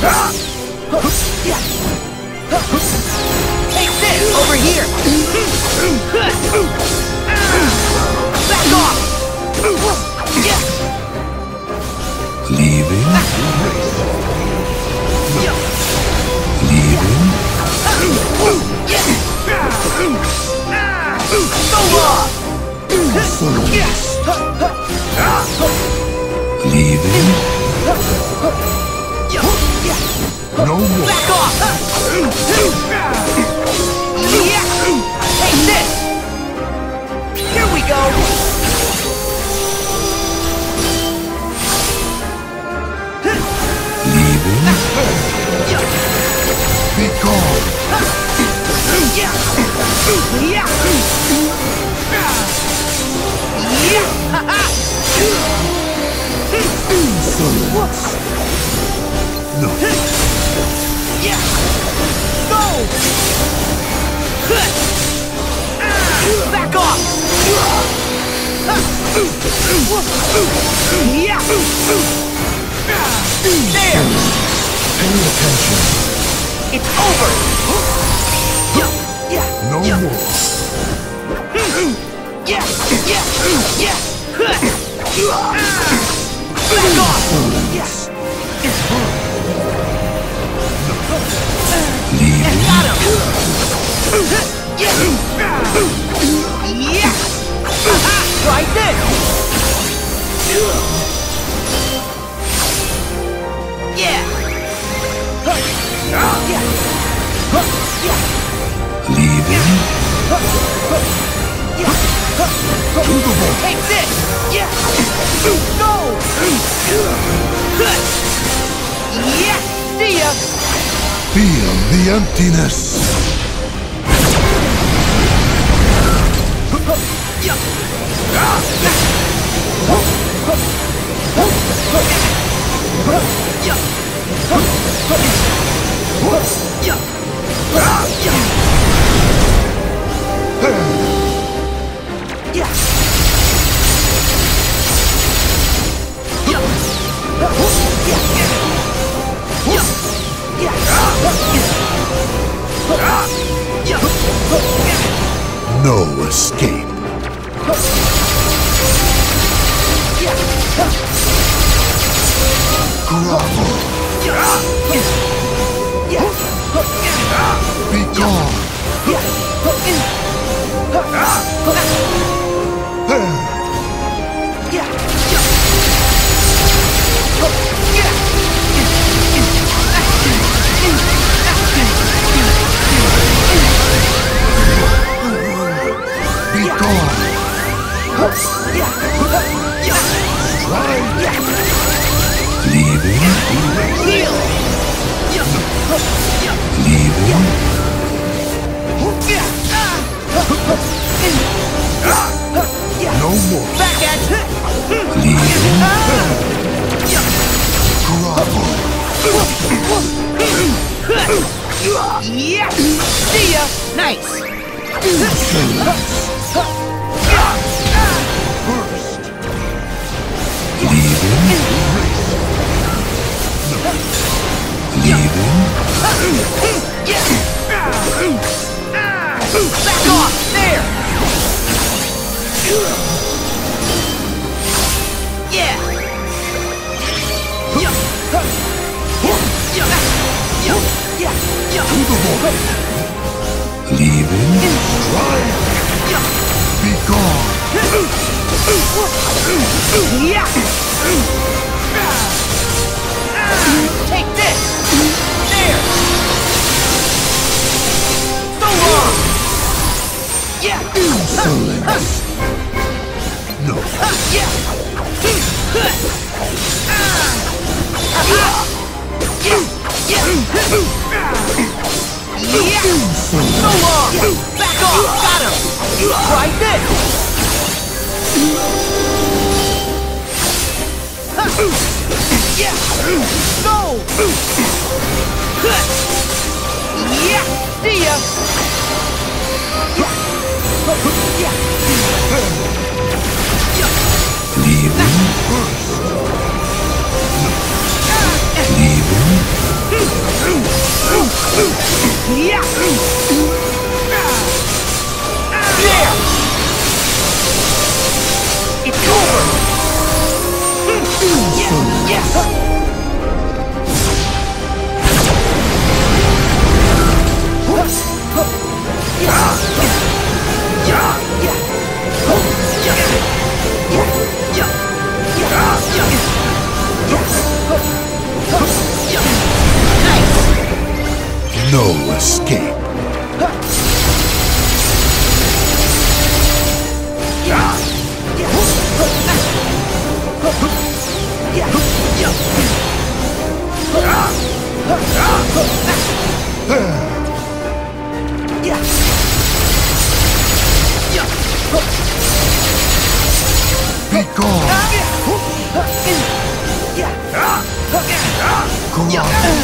Take this over here. Back off. Leaving. Leaving. So long. Leaving. No more. Back off. Take this. Here we go. Leaving. Be gone. Insolence. No. Go! Back off! There! Pay attention. It's over! No more. Back off! Leaving. Got him! Try this! Yeah! Leaving. To the ball. Take this! Go! Yeah! See ya! Feel the emptiness. No escape. Grovel. Be gone. Be gone. Leaving. Leaving. No more. Back at Leaving. Grovel. Yeah! See ya! Nice! First. Leaving. Leaving. Back off! There! Yeah! To the ball. Leaving. Be gone. Take this! There! So long! Insolence. No. So long! Back off! Got him! Try this! Go! Yeah! See ya! Leaving. Leaving. No escape. Be gone.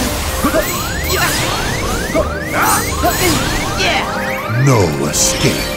No escape.